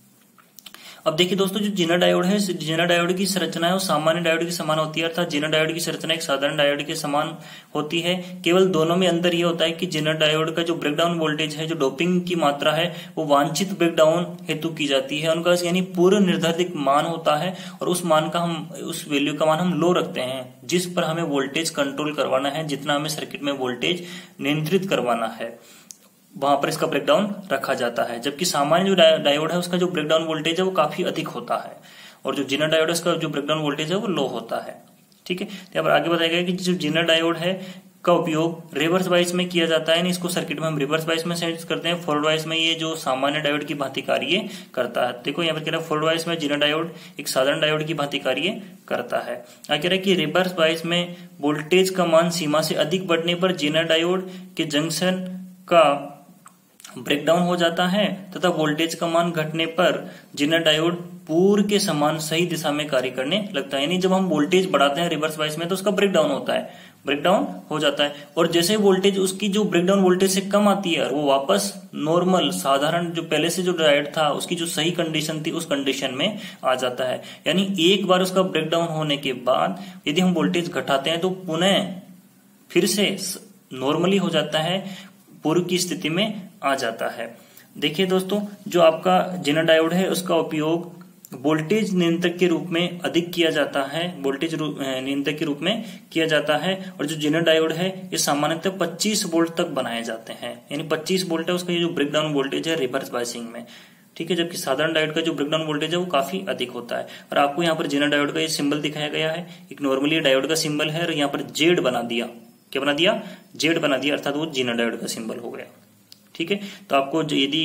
अब देखिए दोस्तों, जो जेनर डायोड है, जेनर डायोड की संरचना है वो सामान्य डायोड के समान होती है, अर्थात जेनर डायोड की संरचना एक साधारण डायोड के समान होती है। केवल दोनों में अंतर यह होता है कि जेनर डायोड का जो ब्रेकडाउन वोल्टेज है, जो डोपिंग की मात्रा है वो वांछित ब्रेकडाउन हेतु की जाती है, उनका यानी पूर्व निर्धारित मान होता है, और उस मान का हम उस वैल्यू का मान हम लो रखते हैं जिस पर हमें वोल्टेज कंट्रोल करवाना है, जितना हमें सर्किट में वोल्टेज नियंत्रित करवाना है वहां पर इसका ब्रेकडाउन रखा जाता है। जबकि सामान्य जो डायोड है उसका जो ब्रेकडाउन वोल्टेज है वो काफी अधिक होता है, और जो जेनर डायोड है उसका जो ब्रेकडाउन वोल्टेज है वो लो होता है। ठीक है, तो यहाँ पर आगे बताया गया कि जो जेनर डायोड है का उपयोग रिवर्स बायस में किया जाता है, इसको सर्किट में हम रिवर्स बायस में सेट करते हैं। फॉरवर्ड बायस में ये जो सामान्य डायोड की भांति कार्य करता है। देखो यहाँ पर कह रहा है फॉरवर्ड बायस में जेनर डायोड एक साधारण डायोड की भांति कार्य करता है। आगे कह रहा है कि रिवर्स बायस में वोल्टेज का मान सीमा से अधिक बढ़ने पर जेनर डायोड के जंक्शन का ब्रेकडाउन हो जाता है, तथा वोल्टेज का मान घटने पर जेनर डायोड पूर्व के समान सही दिशा में कार्य करने लगता है। यानी जब हम वोल्टेज बढ़ाते हैं रिवर्स बायस में तो उसका ब्रेकडाउन होता है, ब्रेकडाउन हो जाता है, और जैसे वोल्टेज उसकी जो ब्रेकडाउन वोल्टेज से कम आती है वो वापस नॉर्मल साधारण जो पहले से जो डायोड था उसकी जो सही कंडीशन थी उस कंडीशन में आ जाता है। यानी एक बार उसका ब्रेकडाउन होने के बाद यदि हम वोल्टेज घटाते हैं तो पुनः फिर से नॉर्मली हो जाता है, पूर्व की स्थिति में आ जाता है। देखिए दोस्तों, जो आपका जेनर डायोड है उसका उपयोग वोल्टेज नियंत्रक के रूप में अधिक किया जाता है, वोल्टेज नियंत्रक के रूप में किया जाता है, और जो जेनर डायोड है ये सामान्यतः पच्चीस वोल्ट तक बनाए जाते हैं, यानी पच्चीस वोल्ट है उसका ये जो ब्रेकडाउन वोल्टेज है रिवर्स बायसिंग में। ठीक है, जबकि साधारण डायोड का जो ब्रेकडाउन वोल्टेज है वो काफी अधिक होता है। और आपको यहाँ पर जेनर डायोड का ये सिंबल दिखाया गया है, एक नॉर्मली डायोड का सिंबल है, और यहाँ पर जेड बना दिया, क्या बना दिया, जेड बना दिया, अर्थात वो जेनर डायोड का सिंबल हो गया। ठीक है, तो आपको यदि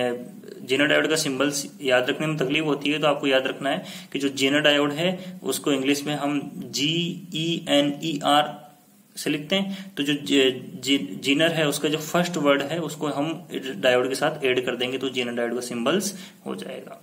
जेनर डायोड का सिंबल याद रखने में तकलीफ होती है तो आपको याद रखना है कि जो जेनर डायोड है उसको इंग्लिश में हम जी ई एन ई आर से लिखते हैं। तो जो जेनर है उसका जो फर्स्ट वर्ड है उसको हम डायोड के साथ ऐड कर देंगे तो जेनर डायोड का सिंबल्स हो जाएगा।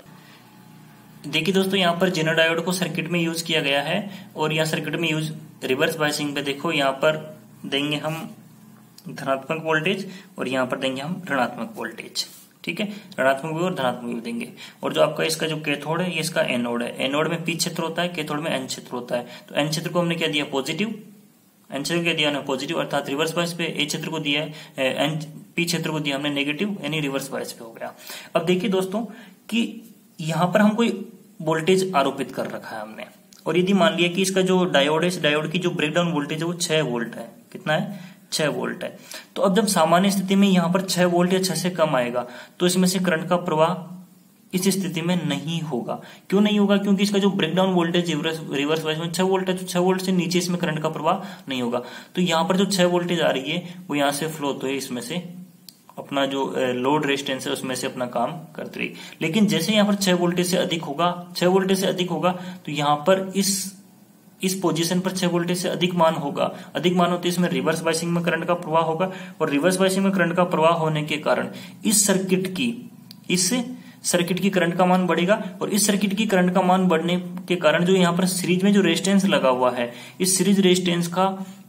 देखिए दोस्तों, यहाँ पर जेनर डायोड को सर्किट में यूज किया गया है, और यहाँ सर्किट में यूज रिवर्स बायसिंग पे देखो यहाँ पर देंगे हम धनात्मक वोल्टेज और यहाँ पर देंगे हम ऋणात्मक वोल्टेज। ठीक है, ऋणात्मक भी और धनात्मक भी देंगे। और जो आपका इसका जो कैथोड है ये इसका एनोड है, एनोड में पी क्षेत्र होता है, कैथोड में एन क्षेत्र होता है। तो एन क्षेत्र को हमने क्या दिया, पॉजिटिव, एन क्षेत्र क्या दिया हमने पॉजिटिव, अर्थात रिवर्स बायस पे ए क्षेत्र को दिया है, एन पी क्षेत्र को दिया हमने नेगेटिव, यानी रिवर्स बायस पे हो गया। अब देखिए दोस्तों कि यहां पर हम कोई वोल्टेज आरोपित कर रखा है हमने, और यदि मान लिया कि इसका जो डायोड है, इस डायोड की जो ब्रेकडाउन वोल्टेज है वो छह वोल्ट है। कितना है? छह वोल्ट है। तो अब जब सामान्य स्थिति में यहाँ पर छह वोल्ट या छह से कम आएगा तो इसमें से करंट का प्रवाह इस स्थिति में नहीं होगा। क्यों नहीं होगा? क्योंकि इसका जो ब्रेकडाउन वोल्टेज रिवर्स वाइज में छह वोल्ट है, तो छह वोल्ट से नीचे इसमें करंट का प्रवाह नहीं होगा। तो यहाँ पर जो छह वोल्टेज आ रही है वो यहाँ से फ्लो होते हुए इसमें से अपना जो लोड रेजिस्टेंस है उसमें से अपना काम करती रही। लेकिन जैसे यहाँ पर छह वोल्टेज से अधिक होगा, छह वोल्टेज से अधिक होगा तो यहाँ पर इस इस पोजीशन पर छह वोल्टेज से अधिक मान होगा। अधिक मान होते इसमें रिवर्स बायसिंग में करंट का प्रवाह होगा, और रिवर्स बायसिंग में करंट का प्रवाह होने के कारण इस सर्किट की इस सर्किट की करंट का मान बढ़ेगा, और इस सर्किट की करंट का मान बढ़ने के कारण जो यहाँ पर सीरीज में जो रेजिस्टेंस लगा हुआ है, इस सीरीज रेजिस्टेंस का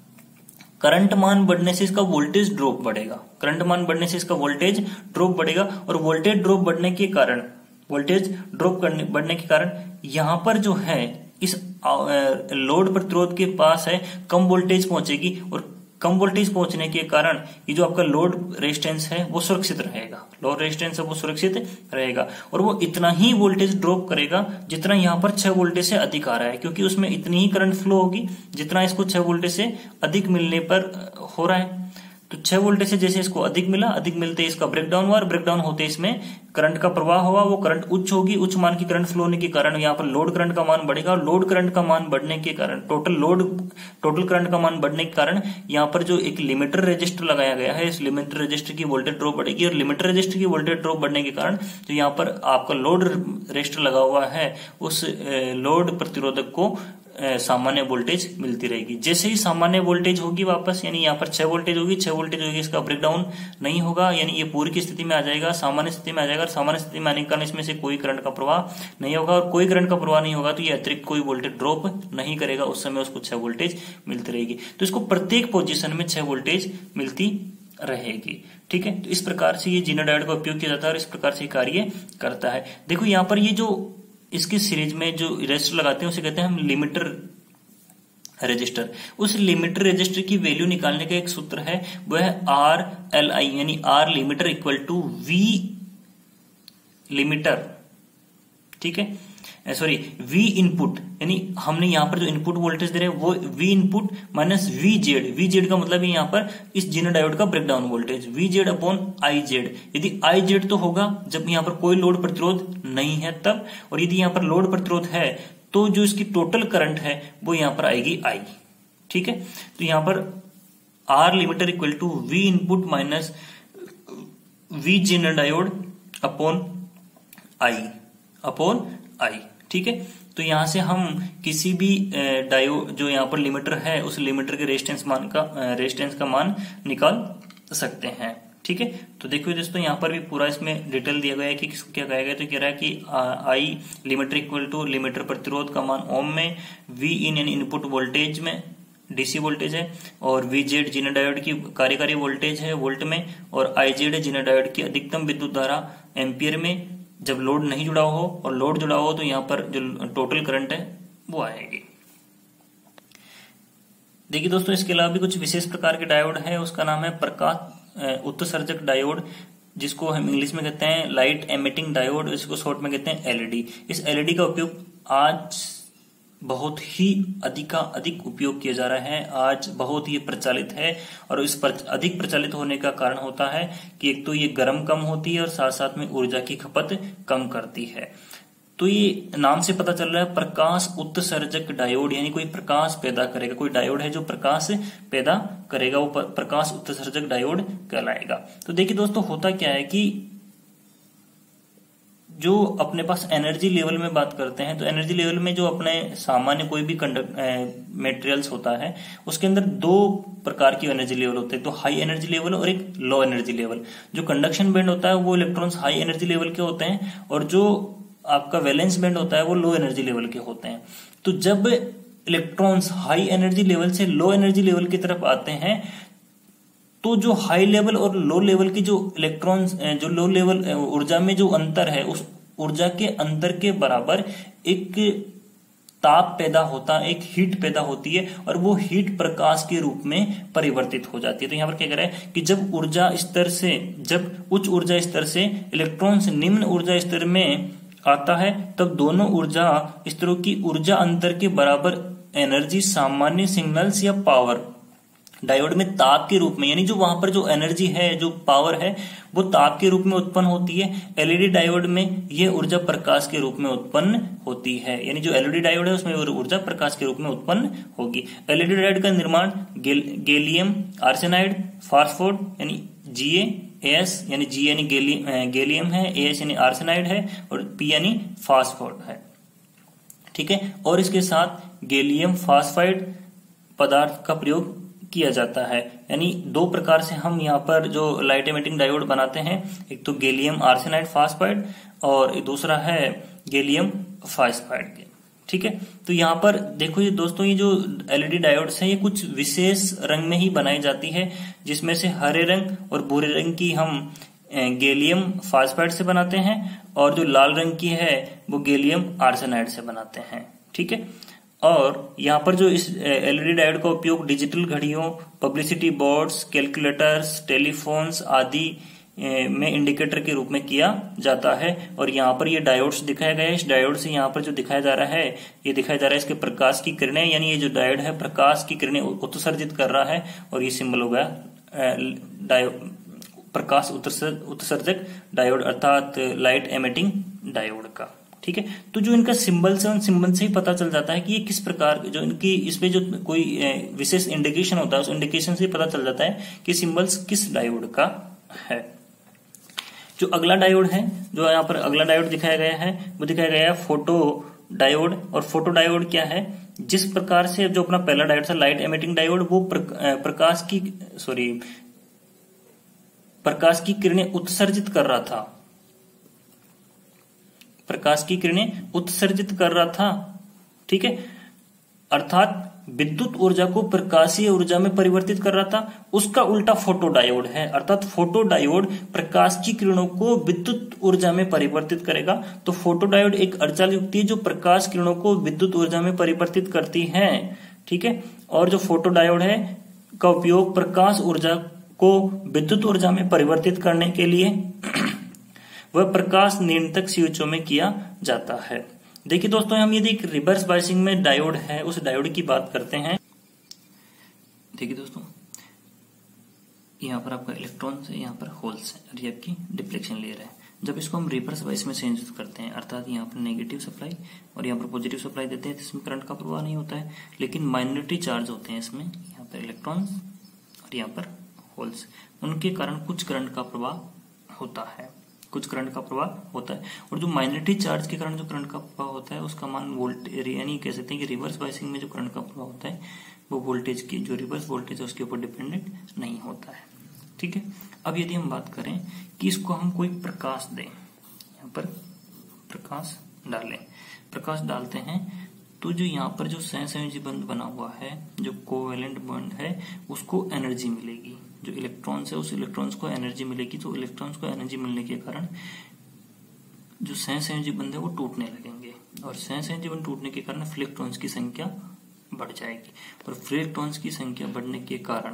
करंट मान बढ़ने से इसका वोल्टेज ड्रॉप बढ़ेगा। करंट मान बढ़ने से इसका वोल्टेज ड्रॉप बढ़ेगा, और वोल्टेज ड्रॉप बढ़ने के कारण वोल्टेज ड्रॉप करने बढ़ने के कारण यहां पर जो है इस लोड प्रतिरोध के पास है कम वोल्टेज पहुंचेगी, और कम वोल्टेज पहुंचने के कारण ये जो आपका लोड रेजिस्टेंस है वो सुरक्षित रहेगा। लोड रेजिस्टेंस है वो सुरक्षित रहेगा, और वो इतना ही वोल्टेज ड्रॉप करेगा जितना यहाँ पर छह वोल्टेज से अधिक आ रहा है, क्योंकि उसमें इतनी ही करंट फ्लो होगी जितना इसको छह वोल्टेज से अधिक मिलने पर हो रहा है। तो छह वोल्टेज से जैसे इसको अधिक मिला, अधिक मिलते इसका ब्रेकडाउन हुआ, और ब्रेकडाउन होते इसमें करंट का प्रवाह हुआ, वो करंट उच्च होगी। उच्च मान की करंट फ्लो होने के कारण यहाँ पर लोड करंट का मान बढ़ेगा, और लोड करंट का मान बढ़ने के कारण टोटल लोड टोटल करंट का मान बढ़ने के कारण यहाँ पर जो एक लिमिटर रजिस्टर लगाया गया है, इस लिमिटर रजिस्टर की वोल्टेज ड्रॉप बढ़ेगी, और लिमिटर रजिस्टर की वोल्टेज ड्रॉप बढ़ने के कारण जो यहाँ पर आपका लोड रजिस्टर लगा हुआ है उस लोड प्रतिरोधक को सामान्य वोल्टेज मिलती रहेगी। जैसे ही सामान्य वोल्टेज होगी वापस, यानी यहाँ पर छह वोल्टेज होगी, छह वोल्टेज होगी, इसका ब्रेकडाउन नहीं होगा, यानी ये पूरी की स्थिति में आ जाएगा, सामान्य स्थिति में आ जाएगा। सामान्य स्थिति में आने के कारण इसमें से कोई करंट का प्रवाह नहीं होगा, और कोई करंट का प्रवाह नहीं होगा तो ये अतिरिक्त कोई वोल्टेज ड्रॉप नहीं करेगा, उस समय उसको छह वोल्टेज मिलती रहेगी। तो इसको प्रत्येक पोजिशन में छह वोल्टेज मिलती रहेगी। ठीक है, तो इस प्रकार से ये जीना डायोड का उपयोग किया जाता है, और इस प्रकार से कार्य करता है। देखो यहाँ पर ये जो इसकी सीरीज में जो रेजिस्टर लगाते हैं उसे कहते हैं हम लिमिटर रजिस्टर। उस लिमिटर रजिस्टर की वैल्यू निकालने का एक सूत्र है, वो है आर एल आई, यानी R limiter equal to V limiter. ठीक है, सॉरी वी इनपुट, यानी हमने यहां पर जो इनपुट वोल्टेज दे रहे हैं वो V input minus V Z. V Z का मतलब है यहां पर इस जीना डायोड का breakdown voltage, V Z upon I Z. यदि आई जेड तो होगा जब यहां पर कोई लोड प्रतिरोध नहीं है तब, और यदि यहां पर लोड प्रतिरोध है तो जो इसकी टोटल करंट है वो यहां पर आएगी आई। ठीक है, तो यहां पर R limiter equal to V input minus V Zener diode upon I upon I. ठीक है, तो यहां से हम किसी भी डायोड जो यहाँ पर लिमिटर है उस लिमिटर के रेजिस्टेंस मान का रेजिस्टेंस का मान निकाल सकते हैं। ठीक है, तो देखिए दोस्तों यहाँ पर भी पूरा इसमें डिटेल दिया गया है कि किसको क्या कहा गया है। तो कह रहा है कि I limiter equal to limiter प्रतिरोध का मान ओम में, वी इन यानी इनपुट वोल्टेज में डीसी वोल्टेज है, और वी जेड जीना डायोड की कार्यकारी वोल्टेज है वोल्ट में, और आई जेड है जीना डायोड की अधिकतम विद्युत धारा एम्पियर में जब लोड नहीं जुड़ा हो, और लोड जुड़ा हो तो यहाँ पर जो टोटल करंट है वो आएगी। देखिए दोस्तों, इसके अलावा भी कुछ विशेष प्रकार के डायोड है, उसका नाम है प्रकाश उत्सर्जक डायोड, जिसको हम इंग्लिश में कहते हैं लाइट एमिटिंग डायोड, इसको शॉर्ट में कहते हैं एलईडी। इस एलईडी का उपयोग आज बहुत ही अधिका अधिक उपयोग किया जा रहा है, आज बहुत ही प्रचलित है, और इस पर अधिक प्रचलित होने का कारण होता है कि एक तो ये गर्म कम होती है और साथ साथ में ऊर्जा की खपत कम करती है। तो ये नाम से पता चल रहा है प्रकाश उत्सर्जक डायोड, यानी कोई प्रकाश पैदा करेगा, कोई डायोड है जो प्रकाश पैदा करेगा, वो प्रकाश उत्सर्जक डायोड कहलाएगा। तो देखिए दोस्तों, होता क्या है कि जो अपने पास एनर्जी लेवल में बात करते हैं, तो एनर्जी लेवल में जो अपने सामान्य कोई भी कंडक्ट मटेरियल्स होता है उसके अंदर दो प्रकार की एनर्जी लेवल होते हैं, तो हाई एनर्जी लेवल और एक लो एनर्जी लेवल। जो कंडक्शन बैंड होता है वो इलेक्ट्रॉन्स हाई एनर्जी लेवल के होते हैं, और जो आपका वैलेंस बैंड होता है वो लो एनर्जी लेवल के होते हैं। तो जब इलेक्ट्रॉन्स हाई एनर्जी लेवल से लो एनर्जी लेवल की तरफ आते हैं तो जो हाई लेवल और लो लेवल की जो इलेक्ट्रॉन्स जो लो लेवल ऊर्जा में जो अंतर है, उस ऊर्जा के अंतर के बराबर एक ताप पैदा होता है, एक हीट पैदा होती है, और वो हीट प्रकाश के रूप में परिवर्तित हो जाती है। तो यहाँ पर क्या कह रहा है कि जब ऊर्जा स्तर से जब उच्च ऊर्जा स्तर से इलेक्ट्रॉन्स निम्न ऊर्जा स्तर में आता है तब दोनों ऊर्जा स्तरों की ऊर्जा अंतर के बराबर एनर्जी सामान्य सिग्नल्स या पावर डायोड में ताप के रूप में, यानी जो वहां पर जो एनर्जी है, जो पावर है, वो ताप के रूप में उत्पन्न होती है। एलईडी डायोड में यह ऊर्जा प्रकाश के रूप में उत्पन्न होती है, यानी जो एलईडी डायोड है उसमें ऊर्जा प्रकाश के रूप में उत्पन्न होगी। एलईडी डायोड का निर्माण गेल, गैलियम आर्सेनाइड फास्फोड यानी जीए एस यानी जी यानी गैलियम गैलियम है, एस यानी आर्सेनाइड है और पी यानी फास्फोड है, ठीक है। और इसके साथ गैलियम फास्फाइड पदार्थ का प्रयोग किया जाता है, यानी दो प्रकार से हम यहाँ पर जो लाइट एमिटिंग डायोड बनाते हैं, एक तो गैलियम आर्सेनाइड फास्फाइड और दूसरा है गैलियम फास्फाइड के, ठीक है। तो यहाँ पर देखो ये दोस्तों, ये जो एलईडी डायोड्स हैं ये कुछ विशेष रंग में ही बनाई जाती है, जिसमें से हरे रंग और भूरे रंग की हम गैलियम फास्फाइड से बनाते हैं और जो लाल रंग की है वो गैलियम आर्सेनाइड से बनाते हैं, ठीक है। और यहाँ पर जो इस एलईडी डायोड का उपयोग डिजिटल घड़ियों, पब्लिसिटी बोर्ड्स, कैलकुलेटर्स, टेलीफोन्स आदि में इंडिकेटर के रूप में किया जाता है। और यहाँ पर ये डायोड्स दिखाया गया है, इस डायोड से यहाँ पर जो दिखाया जा रहा है, ये दिखाया जा रहा है इसके प्रकाश की किरणें, यानी ये जो डायोड है प्रकाश की किरणें उत्सर्जित कर रहा है और ये सिंबल हो गया डायोड प्रकाश उत्सर्जक डायोड अर्थात लाइट एमिटिंग डायोड का, ठीक है। तो जो इनका सिंबल्स है उन सिंबल से ही पता चल जाता है कि ये किस प्रकार, जो इनकी इसमें जो कोई विशेष इंडिकेशन होता है उस इंडिकेशन से पता चल जाता है कि सिंबल्स किस डायोड का है। जो अगला डायोड है, जो यहाँ पर अगला डायोड दिखाया गया है, वो दिखाया गया है फोटो डायोड। और फोटो डायोड क्या है, जिस प्रकार से जो अपना पहला डायोड था लाइट एमिटिंग डायोड, वो प्रकाश की सॉरी प्रकाश की किरणें उत्सर्जित कर रहा था, प्रकाश की किरणें उत्सर्जित कर रहा था, ठीक है, अर्थात विद्युत ऊर्जा को प्रकाशीय ऊर्जा में परिवर्तित कर रहा था। उसका उल्टा फोटो डायोड है, अर्थात फोटो डायोड प्रकाश की किरणों को विद्युत ऊर्जा में परिवर्तित करेगा। तो फोटो डायोड एक अर्धचालक युक्ति है जो प्रकाश किरणों को विद्युत ऊर्जा में परिवर्तित करती है, ठीक है। और जो फोटो डायोड है का उपयोग प्रकाश ऊर्जा को विद्युत ऊर्जा में परिवर्तित करने के लिए वह प्रकाश नियंत्रक स्विचों में किया जाता है। देखिए दोस्तों, हम यदि एक रिवर्स बायसिंग में डायोड है उस डायोड की बात करते हैं। देखिए दोस्तों, यहाँ पर आपका इलेक्ट्रॉन्स है, यहाँ पर होल्स है और ये आपकी डिफ्लेक्शन लेयर है। जब इसको हम रिवर्स बायस में चेंज करते हैं, अर्थात यहाँ पर नेगेटिव सप्लाई और यहाँ पर पॉजिटिव सप्लाई देते हैं, तो इसमें करंट का प्रवाह नहीं होता है, लेकिन माइनॉरिटी चार्ज होते हैं इसमें, यहाँ पर इलेक्ट्रॉन्स और यहाँ पर होल्स, उनके कारण कुछ करंट का प्रवाह होता है, कुछ करंट का प्रवाह होता है। और जो माइनॉरिटी चार्ज के कारण जो करंट का प्रवाह होता है उसका मान वोल्टेज, यानी कह सकते हैं कि रिवर्स बायसिंग में जो करंट का प्रवाह होता है वो वोल्टेज की, जो रिवर्स वोल्टेज है उसके ऊपर डिपेंडेंट नहीं होता है, ठीक है। अब यदि हम बात करें कि इसको हम कोई प्रकाश दें, यहाँ पर प्रकाश डालें, प्रकाश डालते हैं तो जो यहाँ पर जो सहसंयोजी बंध बना हुआ है, जो कोवेलेंट बॉन्ड है, उसको एनर्जी मिलेगी, जो इलेक्ट्रॉन्स है उस इलेक्ट्रॉन्स को एनर्जी मिलेगी। तो इलेक्ट्रॉन्स को एनर्जी मिलने के कारण जो सहसंयोजी बंध है वो टूटने लगेंगे और सहसंयोजी बंध टूटने के कारण फ्री इलेक्ट्रॉन्स की संख्या बढ़ जाएगी और फ्री इलेक्ट्रॉन्स की संख्या बढ़ने के कारण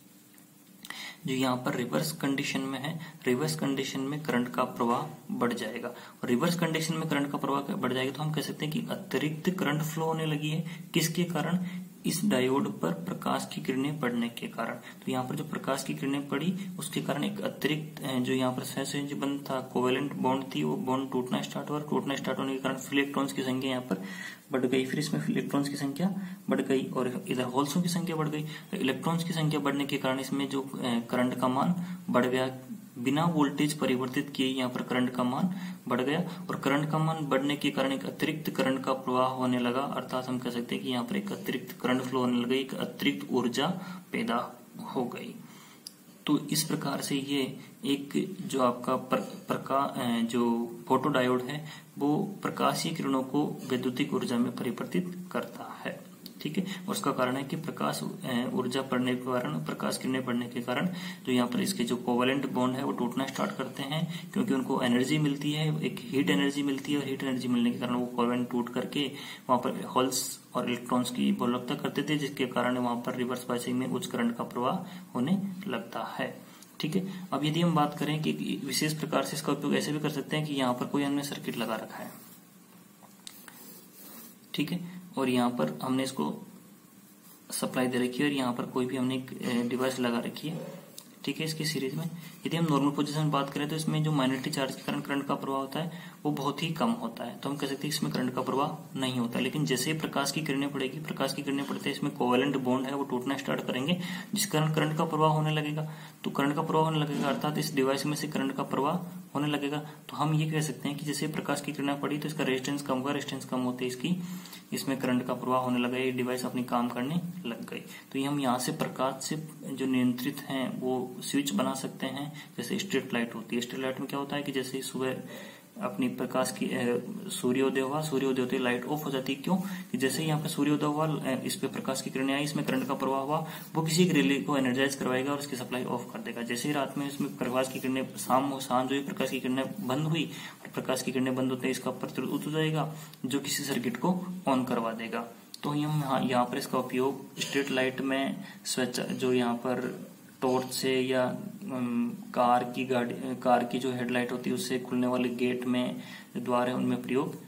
जो यहाँ पर रिवर्स कंडीशन में है, रिवर्स कंडीशन में करंट का प्रवाह बढ़ जाएगा। और रिवर्स कंडीशन में करंट का प्रवाह बढ़ जाएगा तो हम कह सकते हैं कि अतिरिक्त करंट फ्लो होने लगी है। किसके कारण? इस डायोड पर प्रकाश की किरणें पड़ने के कारण। तो यहाँ पर जो प्रकाश की किरणें पड़ी उसके कारण एक अतिरिक्त जो यहाँ पर सहसंयोजी बंध था, कोवेलेंट बॉन्ड थी, वो बॉन्ड टूटना स्टार्ट हुआ। टूटना स्टार्ट होने के कारण फ्री इलेक्ट्रॉन्स की संख्या यहाँ पर बढ़ गई, फिर इसमें इलेक्ट्रॉन्स की संख्या बढ़ गई और इधर होल्सों की संख्या बढ़ गई। इलेक्ट्रॉन्स की संख्या बढ़ने के कारण इसमें जो करंट का मान बढ़ गया, बिना वोल्टेज परिवर्तित किए यहाँ पर करंट का मान बढ़ गया और करंट का मान बढ़ने के कारण एक अतिरिक्त करंट का प्रवाह होने लगा। अर्थात हम कह सकते हैं कि यहाँ पर एक अतिरिक्त करंट फ्लो होने लगा, एक अतिरिक्त ऊर्जा पैदा हो गई। तो इस प्रकार से ये एक जो आपका पर, प्रकाश जो फोटो डायोड है वो प्रकाशीय किरणों को वैद्युतिक ऊर्जा में परिवर्तित करता है, ठीक है। उसका कारण है कि प्रकाश ऊर्जा पड़ने के कारण, प्रकाश किरणें पड़ने के कारण जो यहाँ पर इसके जो कोवेलेंट बॉन्ड है वो टूटना स्टार्ट करते हैं, क्योंकि उनको एनर्जी मिलती है, एक हीट एनर्जी मिलती है और हीट एनर्जी मिलने के कारण वो कोवेलेंट टूट करके वहां पर होल्स और इलेक्ट्रॉन्स की बहुलकता करते थे, जिसके कारण वहां पर रिवर्स बायसिंग में उच्च करंट का प्रवाह होने लगता है। ठीक है। अब यदि हम बात करें कि विशेष प्रकार से इसका उपयोग ऐसे भी कर सकते हैं कि यहाँ पर कोई हमने सर्किट लगा रखा है, ठीक है, और यहाँ पर हमने इसको सप्लाई दे रखी है और यहाँ पर कोई भी हमने एक डिवाइस लगा रखी है, ठीक है, इसकी सीरीज में। यदि हम नॉर्मल पोजीशन में बात करें तो इसमें जो माइनॉरिटी चार्ज के कारण करंट का प्रवाह होता है वो बहुत ही कम होता है, तो हम कह सकते हैं इसमें करंट का प्रवाह नहीं होता। लेकिन जैसे ही प्रकाश की किरणें पड़ेगी, प्रकाश की किरणें पड़ते हैं इसमें कोवेलेंट बॉन्ड है वो टूटना स्टार्ट करेंगे, जिस कारण करंट का प्रवाह होने लगेगा। तो करंट का प्रवाह होने लगेगा अर्थात इस डिवाइस में से करंट का प्रवाह होने लगेगा। तो हम ये कह सकते हैं कि जैसे प्रकाश की किरणें पड़ी तो इसका रेजिस्टेंस कम होगा, रेजिस्टेंस कम होते इसकी इसमें करंट का प्रवाह होने लगा, ये डिवाइस अपनी काम करने लग गई। तो ये हम यहाँ से प्रकाश से जो नियंत्रित हैं वो स्विच बना सकते हैं। जैसे स्ट्रीट लाइट होती है, स्ट्रीट लाइट में क्या होता है कि जैसे सुबह अपनी प्रकाश की सूर्योदय हुआ, सूर्योदय होते लाइट ऑफ हो जाती है। क्यों? कि जैसे यहाँ पे सूर्योदय हुआ, इस पे प्रकाश की किरणें आई, इसमें करंट का प्रवाह हुआ, वो किसी एक रिले को एनर्जाइज करवाएगा और इसकी सप्लाई ऑफ कर देगा। जैसे ही रात में इसमें प्रकाश की किरणें शाम हो शाम जो प्रकाश की किरणें बंद हुई, प्रकाश की किरणें बंद होते इसका प्रतिरोध उठ जाएगा जो किसी सर्किट को ऑन करवा देगा। तो हम यहाँ पर इसका उपयोग स्ट्रीट लाइट में स्विच जो यहाँ पर टॉर्च से या कार की गाड़ी कार की जो हेडलाइट होती है उससे खुलने वाले गेट में जो द्वार है उनमें प्रयोग